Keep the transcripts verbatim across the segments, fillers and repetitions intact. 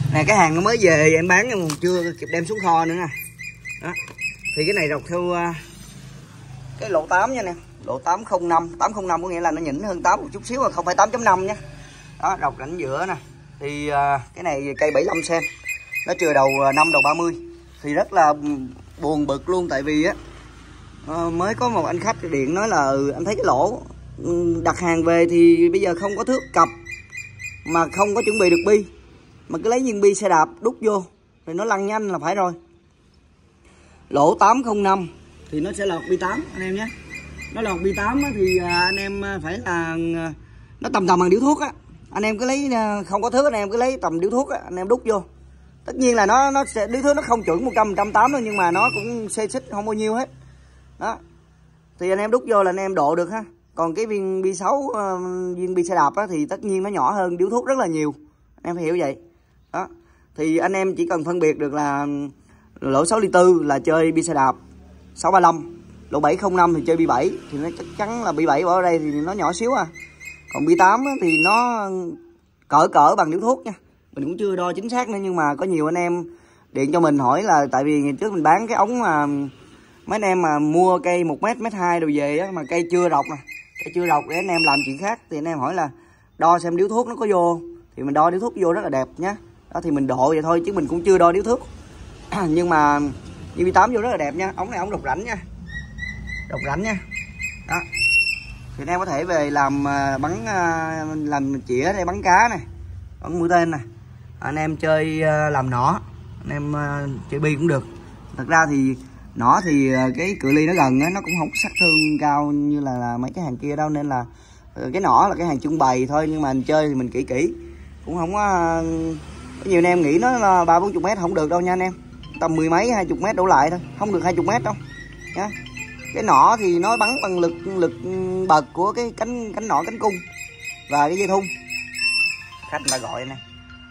Nè cái hàng nó mới về em bán nhưng chưa kịp đem xuống kho nữa nè. Đó. Thì cái này rọc theo cái lộ tám nha nè, lộ tám không năm, tám không năm có nghĩa là nó nhỉnh hơn tám một chút xíu, không phải tám chấm năm nhé. Đó, rọc rãnh giữa nè. Thì cái này cây bảy mươi lăm xen, nó chừa đầu năm đầu ba mươi. Thì rất là buồn bực luôn, tại vì á mới có một anh khách điện nói là ừ, anh thấy cái lỗ đặt hàng về thì bây giờ không có thước cặp mà không có chuẩn bị được bi, mà cứ lấy viên bi xe đạp đút vô thì nó lăn nhanh là phải rồi. Lỗ tám không năm thì nó sẽ lọt bi tám anh em nhé. Nó lọt bi tám thì anh em phải là nó tầm tầm bằng điếu thuốc á. Anh em cứ lấy không có thước, anh em cứ lấy tầm điếu thuốc á, anh em đút vô. Tất nhiên là nó nó sẽ điếu thuốc nó không chuẩn một trăm phần trăm tám đâu, nhưng mà nó cũng xê xích không bao nhiêu hết. Đó. Thì anh em đút vô là anh em độ được ha. Còn cái viên bi sáu uh, viên bi xe đạp á, thì tất nhiên nó nhỏ hơn điếu thuốc rất là nhiều. Anh em phải hiểu vậy. Đó. Thì anh em chỉ cần phân biệt được là lỗ sáu ly tư là chơi bi xe đạp sáu ba lăm, lỗ bảy không năm thì chơi bi bảy, thì nó chắc chắn là bi bảy bỏ ở đây thì nó nhỏ xíu à. Còn bi tám á, thì nó cỡ cỡ bằng điếu thuốc nha. Mình cũng chưa đo chính xác nữa, nhưng mà có nhiều anh em điện cho mình hỏi là tại vì ngày trước mình bán cái ống mà mấy anh em mà mua cây một mét, mét hai đồ về á, mà cây chưa rọc nè, cây chưa rọc để anh em làm chuyện khác, thì anh em hỏi là đo xem điếu thuốc nó có vô, thì mình đo điếu thuốc vô rất là đẹp nhá. Đó thì mình độ vậy thôi chứ mình cũng chưa đo điếu thuốc. Nhưng mà như bi tám vô rất là đẹp nha. Ống này ống độc rãnh nha, độc rãnh nha. Đó thì anh em có thể về làm bắn làm chĩa đây, bắn cá này, bắn mũi tên này, anh em chơi làm nỏ, anh em chơi bi cũng được. Thật ra thì nỏ thì cái cự ly nó gần á, nó cũng không sát thương cao như là, là mấy cái hàng kia đâu, nên là cái nỏ là cái hàng trưng bày thôi, nhưng mà mình chơi thì mình kỹ kỹ cũng không có. Có nhiều anh em nghĩ nó là ba bốn chục mét không được đâu nha anh em, tầm mười mấy hai chục mét đổ lại thôi, không được hai chục mét đâu nhá. Cái nỏ thì nó bắn bằng lực lực bật của cái cánh cánh nỏ, cánh cung và cái dây thun. Khách người ta gọi này,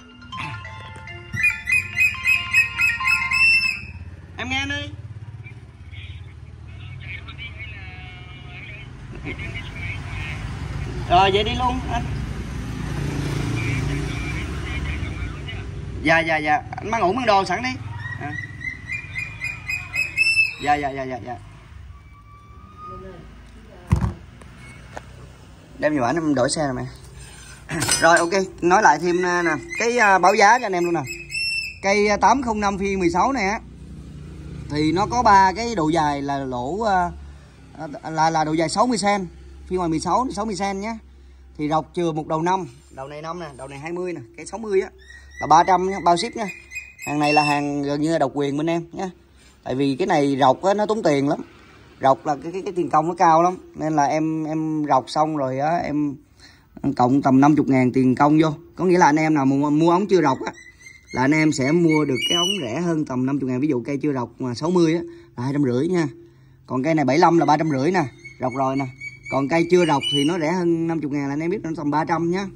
em nghe đi. Rồi vậy đi luôn anh. Dạ dạ dạ, anh mang ngủ mang đồ sẵn đi. À. Dạ dạ dạ dạ dạ. Đem nhiều ảnh em đổi xe rồi mẹ. Rồi ok, nói lại thêm nè, cái báo giá cho anh em luôn nè. Cây tám không năm phiên mười sáu này á, thì nó có ba cái độ dài là lỗ là là độ dài sáu mươi xen, phiên ngoài mười sáu sáu mươi xen nhé. Thì rọc chừa một đầu năm, đầu này năm nè, đầu này hai mươi nè, cái sáu mươi á là ba trăm nhé, bao ship nha. Hàng này là hàng gần như là độc quyền bên em nhé. Tại vì cái này rọc á, nó tốn tiền lắm. Rọc là cái cái, cái tiền công nó cao lắm, nên là em em rọc xong rồi á, em cộng tầm năm mươi ngàn tiền công vô. Có nghĩa là anh em nào mua, mua ống chưa rọc á, là anh em sẽ mua được cái ống rẻ hơn tầm năm mươi ngàn. Ví dụ cây chưa rọc mà sáu mươi á là hai trăm rưỡi nha. Còn cây này bảy mươi lăm là ba trăm rưỡi nè, rọc rồi nè. Còn cây chưa rọc thì nó rẻ hơn năm mươi ngàn, là anh em biết nó tầm ba trăm nhá.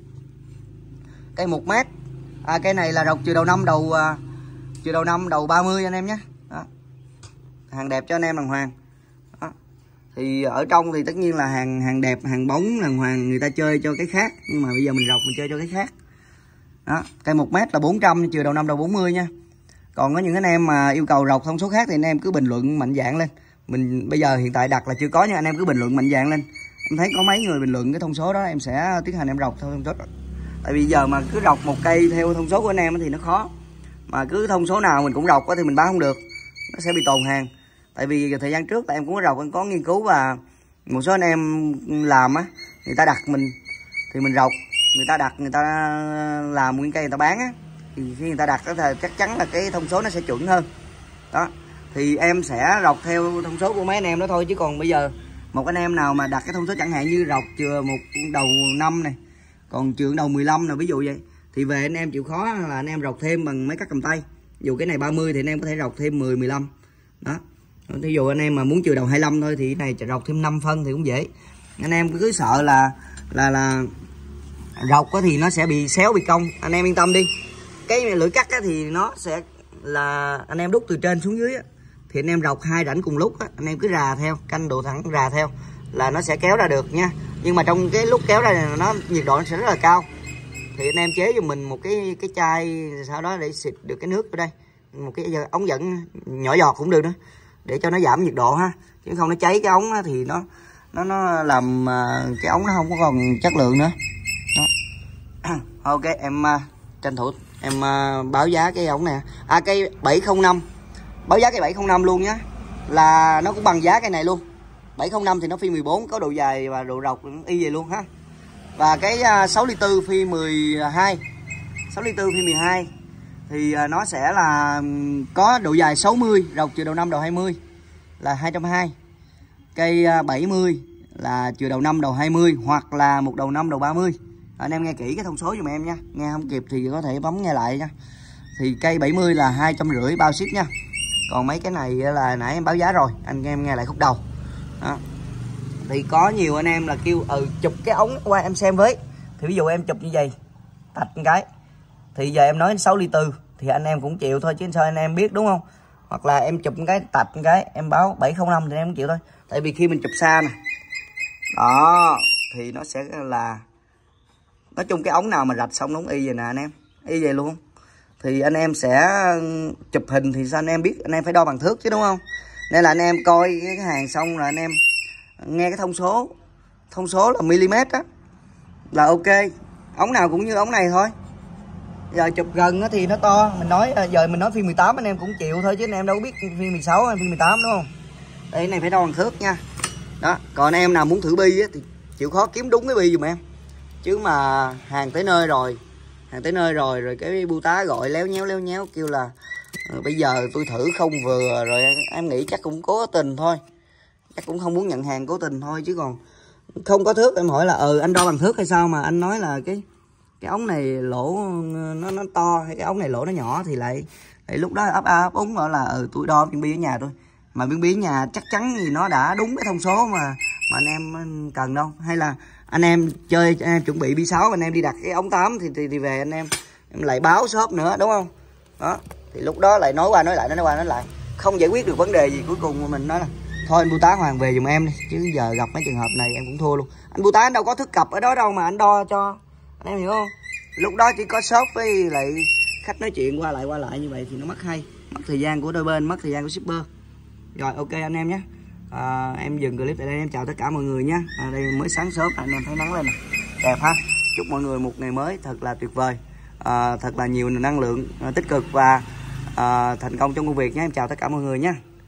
Cây một mét, à, cây này là rọc chừa đầu năm đầu chừa đầu năm đầu ba mươi anh em nhé. Đó. Hàng đẹp cho anh em đàng hoàng. Đó. Thì ở trong thì tất nhiên là hàng hàng đẹp, hàng bóng đàng hoàng, người ta chơi cho cái khác, nhưng mà bây giờ mình rọc mình chơi cho cái khác. Đó, cây một mét là bốn trăm, chừa đầu năm đầu bốn mươi nha. Còn có những anh em mà yêu cầu rọc thông số khác thì anh em cứ bình luận mạnh dạn lên. Mình bây giờ hiện tại đặt là chưa có, nhưng anh em cứ bình luận mạnh dạn lên. Em thấy có mấy người bình luận cái thông số đó, em sẽ tiến hành em rọc theo thông số đó. Tại vì giờ mà cứ rọc một cây theo thông số của anh em thì nó khó. Mà cứ thông số nào mình cũng rọc thì mình bán không được, nó sẽ bị tồn hàng. Tại vì thời gian trước là em cũng có rọc, em có nghiên cứu, và một số anh em làm á, người ta đặt mình thì mình rọc, người ta đặt người ta làm nguyên cây người ta bán á, thì khi người ta đặt đó thì chắc chắn là cái thông số nó sẽ chuẩn hơn. Đó thì em sẽ rọc theo thông số của mấy anh em đó thôi. Chứ còn bây giờ một anh em nào mà đặt cái thông số chẳng hạn như rọc chừa một đầu năm này, còn chừa đầu mười lăm là ví dụ vậy, thì về anh em chịu khó là anh em rọc thêm bằng mấy cắt cầm tay. Ví dụ cái này ba mươi thì anh em có thể rọc thêm mười, mười lăm. Đó. Thí dụ anh em mà muốn chừa đầu hai mươi lăm thôi thì cái này rọc thêm năm phân thì cũng dễ. Anh em cứ sợ là là là rọc thì nó sẽ bị xéo, bị cong, anh em yên tâm đi. Cái lưỡi cắt thì nó sẽ là anh em đút từ trên xuống dưới á, thì anh em rọc hai rãnh cùng lúc á, anh em cứ rà theo, canh độ thẳng rà theo là nó sẽ kéo ra được nha. Nhưng mà trong cái lúc kéo ra này nó nhiệt độ nó sẽ rất là cao. thì anh em chế giùm mình một cái cái chai sau đó để xịt được cái nước ở đây, một cái ống dẫn nhỏ giọt cũng được nữa, để cho nó giảm nhiệt độ ha, chứ không nó cháy cái ống thì nó nó nó làm cái ống nó không có còn chất lượng nữa đó. Ok em uh, tranh thủ em uh, báo giá cái ống này, à cây bảy không năm, báo giá cây bảy không năm luôn nhá, là nó cũng bằng giá cây này luôn. Bảy không năm thì nó phi mười bốn, có độ dài và độ rộng y vậy luôn ha. Và cái uh, sáu ly tư phi mười hai, sáu ly tư phi mười hai thì uh, nó sẽ là có độ dài sáu mươi, rộng chiều đầu năm đầu hai mươi là hai trăm hai mươi. Cây uh, bảy mươi là chiều đầu năm đầu hai mươi, hoặc là một đầu năm đầu ba mươi. Anh em nghe kỹ cái thông số giùm em nha, nghe không kịp thì có thể bấm nghe lại nha. Thì cây bảy mươi là hai trăm rưỡi bao ship nha. Còn mấy cái này là nãy em báo giá rồi, anh em nghe lại khúc đầu đó. Thì có nhiều anh em là kêu ừ chụp cái ống qua em xem với, thì ví dụ em chụp như vậy tạch một cái thì giờ em nói sáu ly tư thì anh em cũng chịu thôi, chứ sao anh em biết đúng không. Hoặc là em chụp một cái tạch một cái em báo bảy không năm thì em cũng chịu thôi, tại vì khi mình chụp xa nè đó thì nó sẽ là, nói chung cái ống nào mà rạch xong nó y vậy nè anh em, y vậy luôn. Thì anh em sẽ chụp hình thì sao anh em biết, anh em phải đo bằng thước chứ đúng không. Nên là anh em coi cái hàng xong rồi anh em nghe cái thông số, thông số là mm á là ok. Ống nào cũng như ống này thôi. Giờ chụp gần thì nó to, mình nói giờ mình nói phi mười tám anh em cũng chịu thôi, chứ anh em đâu có biết phi mười sáu hay phi mười tám đúng không. Đây cái này phải đo bằng thước nha. Đó, còn anh em nào muốn thử bi á, thì chịu khó kiếm đúng cái bi dùm em. Chứ mà hàng tới nơi rồi, hàng tới nơi rồi rồi cái bưu tá gọi léo nhéo léo nhéo kêu là uh, bây giờ tôi thử không vừa rồi, em nghĩ chắc cũng cố tình thôi, chắc cũng không muốn nhận hàng cố tình thôi, chứ còn không có thước em hỏi là ừ anh đo bằng thước hay sao mà anh nói là cái cái ống này lỗ nó nó to hay cái ống này lỗ nó nhỏ, thì lại, lại lúc đó ấp a ấp úng gọi là ừ tôi đo viên bi ở nhà thôi, mà viên bi ở nhà chắc chắn gì nó đã đúng cái thông số mà mà anh em cần đâu. Hay là anh em chơi anh em chuẩn bị bi sáu anh em đi đặt cái ống tám thì, thì thì về anh em em lại báo shop nữa đúng không. Đó thì lúc đó lại nói qua nói lại nói qua nói lại không giải quyết được vấn đề gì, cuối cùng mình nói là thôi anh bưu tá Hoàng về giùm em đi, chứ giờ gặp mấy trường hợp này em cũng thua luôn. Anh bưu tá anh đâu có thức cặp ở đó đâu mà anh đo cho, anh em hiểu không. Lúc đó chỉ có shop với lại khách nói chuyện qua lại qua lại như vậy thì nó mất hay, mất thời gian của đôi bên, mất thời gian của shipper. Rồi ok anh em nhé, à, em dừng clip tại đây, em chào tất cả mọi người nhé. À, đây mới sáng sớm anh em thấy nắng lên nè, đẹp ha. Chúc mọi người một ngày mới thật là tuyệt vời, à, thật là nhiều năng lượng à, tích cực và à, thành công trong công việc nhé. Em chào tất cả mọi người nhé.